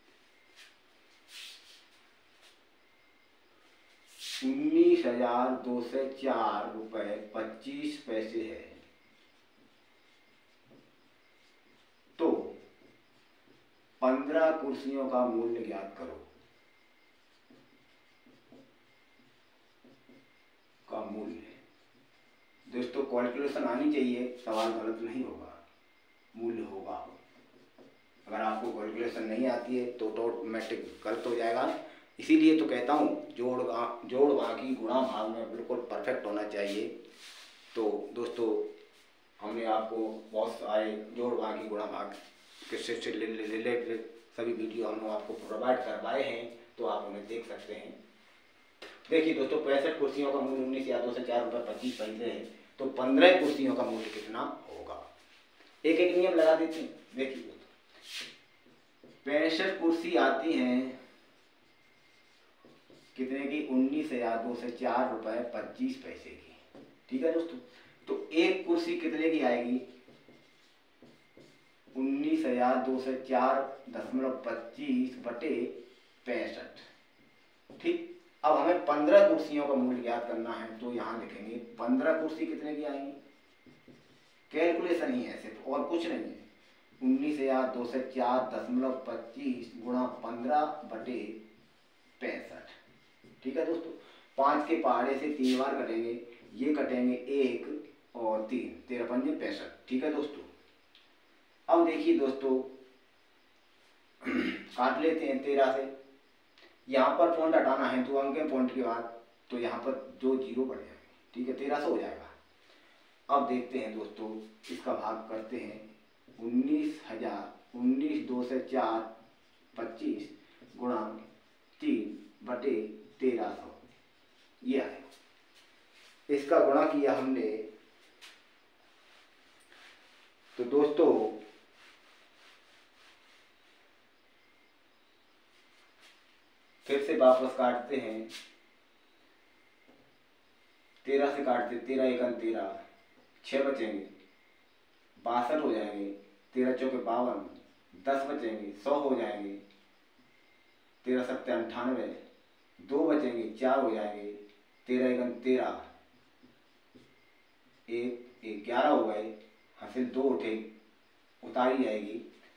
उन्नीस हजार दो सौ चार रुपये पच्चीस पैसे है, तो पंद्रह कुर्सियों का मूल्य ज्ञात करो। का मूल्य दोस्तों कैलकुलेशन आनी चाहिए, सवाल गलत नहीं होगा। मूल्य होगा। अगर आपको कैलकुलेशन नहीं आती है तो ऑटोमेटिक गलत हो जाएगा। इसीलिए तो कहता हूँ जोड़ जोड़ बाकी गुणा भाग में बिल्कुल परफेक्ट होना चाहिए। तो दोस्तों हमने आपको बहुत सारे जोड़ बाकी गुणा भाग के से रिलेटेड सभी वीडियो हम आपको प्रोवाइड करवाए हैं, तो आप उन्हें देख सकते हैं। देखिए दोस्तों, पैंसठ कुर्सियों का मूल्य उन्नीस या दो से चार रुपये पच्चीस पैसे है, तो पंद्रह कुर्सियों का मूल्य कितना होगा। एक एक नियम लगा देते हैं। देखिए दोस्तों, पैंसठ कुर्सी आती हैं कितने की, उन्नीस हजार दो से चार रुपए पच्चीस पैसे की। ठीक है दोस्तों, तो एक कुर्सी कितने की आएगी, उन्नीस हजार दो से चार दशमलव पच्चीस बटे पैंसठ। ठीक, अब हमें पंद्रह कुर्सियों का मूल्य ज्ञात करना है, तो यहाँ लिखेंगे पंद्रह कुर्सी कितने की आएंगी। कैलकुलेशन ही है सिर्फ, और कुछ नहीं है। उन्नीस हजार दो से चार दशमलव पच्चीस गुणा पंद्रह बटे पैंसठ। ठीक है दोस्तों, पांच के पहाड़े से तीन बार कटेंगे, ये कटेंगे एक और तीन, तेरह पंजे पैंसठ। ठीक है दोस्तों, अब देखिए दोस्तों काट लेते हैं तेरह से। यहाँ पर पॉइंट हटाना है दो अंक के पॉइंट के बाद, तो यहाँ पर दो जीरो बढ़ जाएंगे। ठीक है, तेरह सौ हो जाएगा। अब देखते हैं दोस्तों, इसका भाग करते हैं। उन्नीस हजार उन्नीस दो से चार पच्चीस गुणा तीन बटे तेरह सौ, ये आएगा। इसका गुणा किया हमने, तो दोस्तों फिर से वापस काटते हैं। तेरह से काटते, तेरह एकन तेरह, छः बचेंगे, बासठ हो जाएंगे, तेरह चौके बावन, दस बचेंगे, सौ हो जाएंगे, तेरह सत्ते अंठानवे, दो बचेंगे, चार हो जाएंगे, तेरह एकन तेरह, एक एक ग्यारह हो गए, हासिल दो उठे, उतारी जाएगी,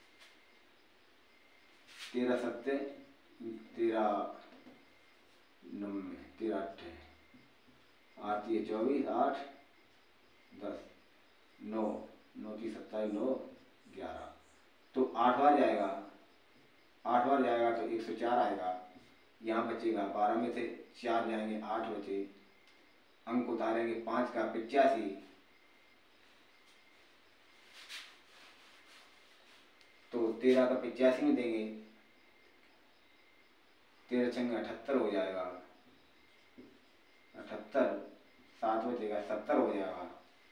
तेरह सत्ते तेरह नब्बे, तेरह अट्ठे आती है चौबीस, आठ दस, नौ, नौ की सत्ताईस, नौ ग्यारह, तो आठ बार जाएगा, आठ बार जाएगा तो एक सौ चार आएगा। यहाँ बचेगा बारह में से चार जाएंगे, आठ बचे, अंक उतारेंगे पाँच का पिचासी, तो तेरह का पिचासी में देंगे, तेरह छंगे अठहत्तर हो जाएगा, अठहत्तर, सात बचेगा, सत्तर हो जाएगा,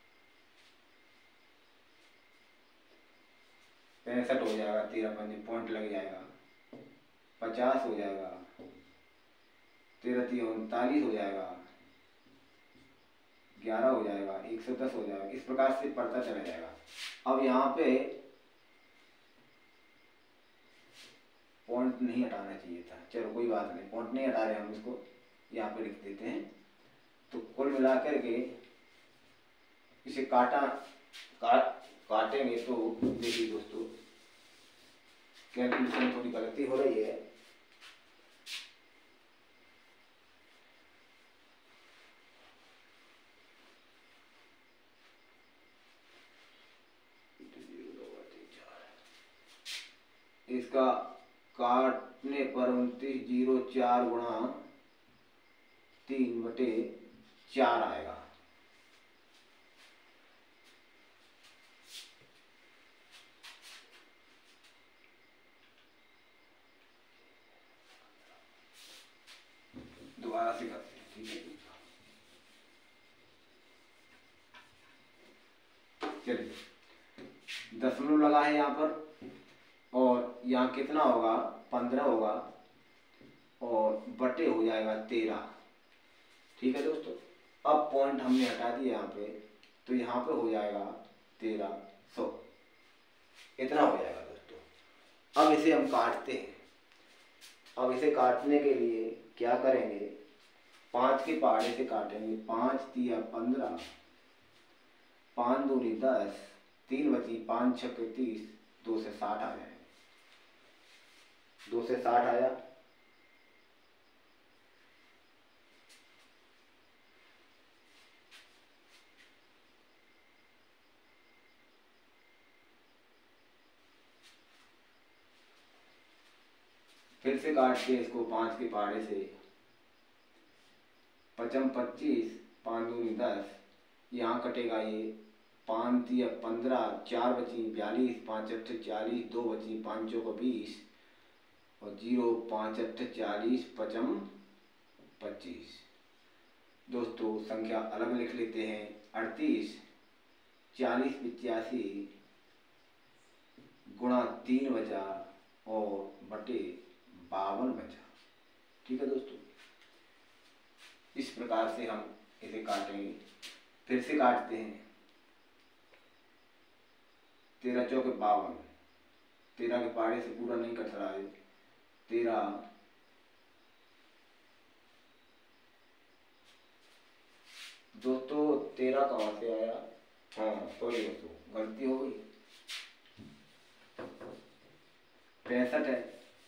पैंसठ हो जाएगा, तेरह पंजे पॉइंट लग जाएगा, पचास हो जाएगा, तेरह तीन उनतालीस हो जाएगा, ग्यारह हो जाएगा, एक सौ दस हो जाएगा। इस प्रकार से पढ़ता चला जाएगा। अब यहाँ पे पॉइंट नहीं हटाना चाहिए था, चलो कोई बात नहीं, पॉइंट नहीं हटा रहे, हम इसको यहाँ पे लिख देते हैं। तो कुल मिलाकर के इसे काटा काट काटेंगे तो देखिए दोस्तों, कैलकुलेशन थोड़ी गलती हो रही है। इसका काटने पर उनतीस जीरो चार गुणा तीन बटे चार आएगा। दोबारा से करते हैं, ठीक है। चलिए, दशमलव लगा है यहाँ पर, और यहाँ कितना होगा, पंद्रह होगा, और बटे हो जाएगा तेरह। ठीक है दोस्तों, अब पॉइंट हमने हटा दिया यहाँ पे, तो यहाँ पे हो जाएगा तेरह सौ, इतना हो जाएगा दोस्तों। अब इसे हम काटते हैं। अब इसे काटने के लिए क्या करेंगे, पाँच के पहाड़े से काटेंगे, पाँच तिया पंद्रह, पाँच दूनी दस, तीन बची, पाँच छक्के तीस, दो से साठ आ जाएंगे, दो से साठ आया, फिर से काटते हैं इसको पाँच के पहाड़े से। पचम पच्चीस, पाँच दूनी दस, यहाँ कटेगा ये पाँच तिया पंद्रह, चार बची बयालीस, पाँच अट्ठे चालीस, दो बची पाँच चौको बीस और जीरो पाँच अट्ठे चालीस, पचम पच्चीस। दोस्तों संख्या अलग लिख लेते हैं। अड़तीस, चालीस पिचासी गुणा तीन बचा और बटे बावन बचा। ठीक है दोस्तों, इस प्रकार से हम इसे काटेंगे। फिर से काटते हैं। तेरह चौके बावन, तेरह के पहाड़े से पूरा नहीं कट रहा है। तेरह दोस्तों तेरह कहाँ से आया? हाँ सॉरी दोस्तों, गलती हो गई। पैंसठ है,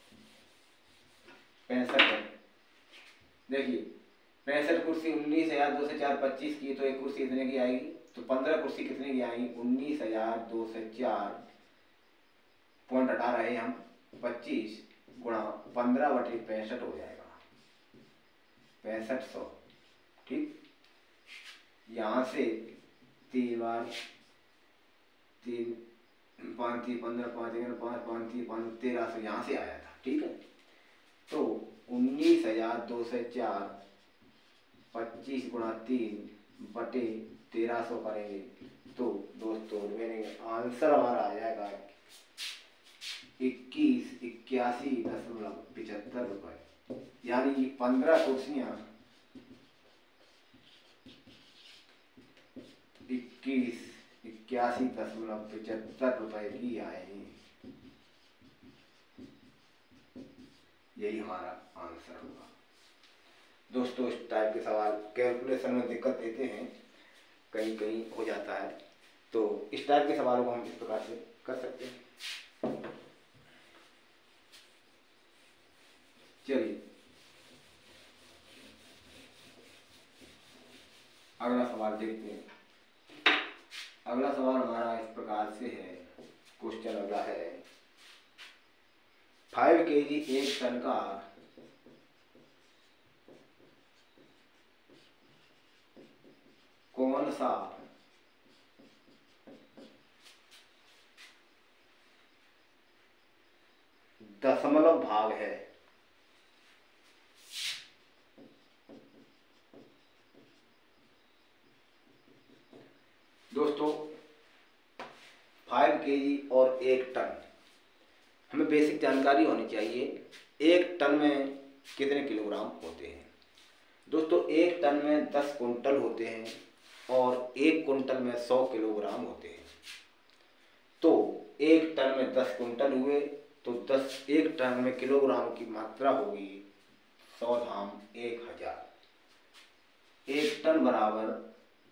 पैंसठ है। देखिए पैंसठ कुर्सी उन्नीस हजार दो सौ चार पच्चीस की, तो एक कुर्सी इतने की आएगी। तो पंद्रह कुर्सी कितने की आएगी? उन्नीस हजार दो सौ चार, पॉइंट हटा रहे हम, पच्चीस गुणा पंद्रह बटे पैंसठ हो जाएगा, पैंसठ सौ। ठीक, यहाँ से तीन बार तीन पाँच थी पंद्रह, पाँच ग्यारह पाँच, पाँच थी पाँच, तेरह सौ यहाँ से आया था। ठीक है, तो उन्नीस हजार दो सौ चार पच्चीस गुणा तीन बटे तेरह सौ करेंगे तो दोस्तों मेरे आंसर हमारा आ जाएगा इक्कीस इक्यासी दशमलव पिछहत्तर रुपये। यानी पंद्रह कुर्सियाँ इक्कीस इक्यासी दशमलव पिछहत्तर रुपये की आएगी। यही हमारा आंसर होगा। दोस्तों इस टाइप के सवाल कैलकुलेशन में दिक्कत देते हैं, कहीं कहीं हो जाता है, तो इस टाइप के सवालों को हम इस प्रकार से कर सकते हैं। चलिए अगला सवाल देखते हैं। अगला सवाल हमारा इस प्रकार से है। क्वेश्चन अगला है, फाइव के जी एक टन का कौन सा दशमलव भाग है? दोस्तों फाइव केजी और एक टन, हमें बेसिक जानकारी होनी चाहिए। एक टन में कितने किलोग्राम होते हैं? दोस्तों एक टन में दस कुंटल होते हैं और एक कुंटल में सौ किलोग्राम होते हैं। तो एक टन में दस कुंटल हुए तो दस एक टन में किलोग्राम की मात्रा होगी सौ धाम एक हजार। एक टन बराबर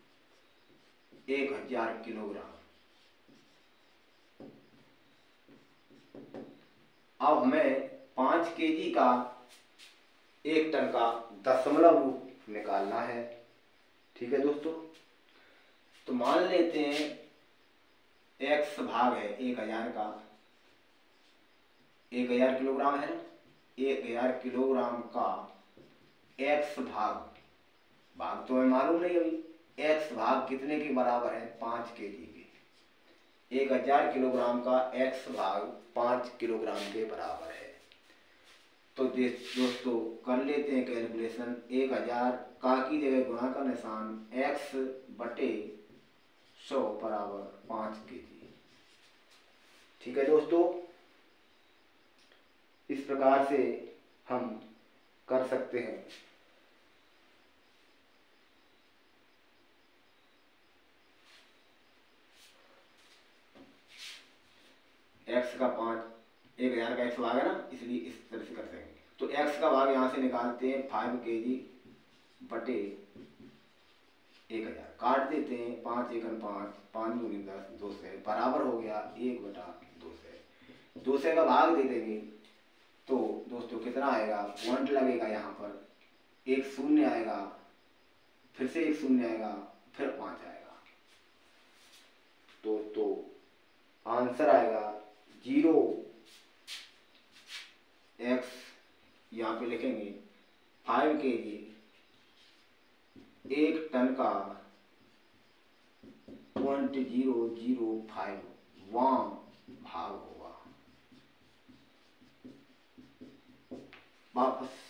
एक हजार किलोग्राम। अब हमें पाँच केजी का एक टन का दशमलव रूप निकालना है। ठीक है दोस्तों, तो मान लेते हैं एक्स भाग है एक हजार का, एक हजार किलोग्राम है ना, एक हजार किलोग्राम का एक्स भाग, भाग तो हमें मालूम नहीं अभी, एक्स भाग कितने के बराबर है? पाँच केजी के। एक हजार किलोग्राम का एक्स भाग पाँच किलोग्राम के बराबर है। तो दोस्तों कर लेते हैं कैलकुलेशन। एक हजार का की जगह गुणा का निशान, एक्स बटे सौ बराबर पाँच केजी। ठीक है दोस्तों, इस प्रकार से हम कर सकते हैं। एक्स का पाँच, एक हजार का एक्स भाग है ना, इसलिए इस तरह से कर सकेंगे। तो एक्स का भाग यहाँ से निकालते हैं, फाइव के जी बटे एक हजार, काट देते हैं, पाँच एकन पाँच, पाँच दूनी दस, दो सौ बराबर हो गया एक बटा दो सौ। दो सौ का भाग दे देंगे तो दोस्तों कितना आएगा? पॉइंट लगेगा यहाँ पर, एक शून्य आएगा, फिर से एक शून्य आएगा, फिर पाँच आएगा। तो तो आंसर आएगा जीरो एक्स यहाँ पे लिखेंगे फाइव के जी एक टन का पॉइंट जीरो जीरो फाइव वां भाग होगा। वापस